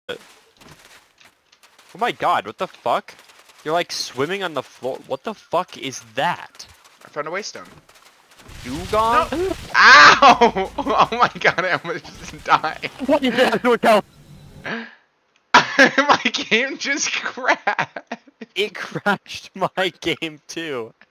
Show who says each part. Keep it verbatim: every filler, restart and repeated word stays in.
Speaker 1: Oh my god, what the fuck? You're like swimming on the floor. What the fuck is that?
Speaker 2: I found a waystone.
Speaker 1: Dewgong?
Speaker 2: No. Ow! Oh my god, I almost just died.
Speaker 1: What is that? Look out!
Speaker 2: My game just crashed.
Speaker 1: It crashed my game too.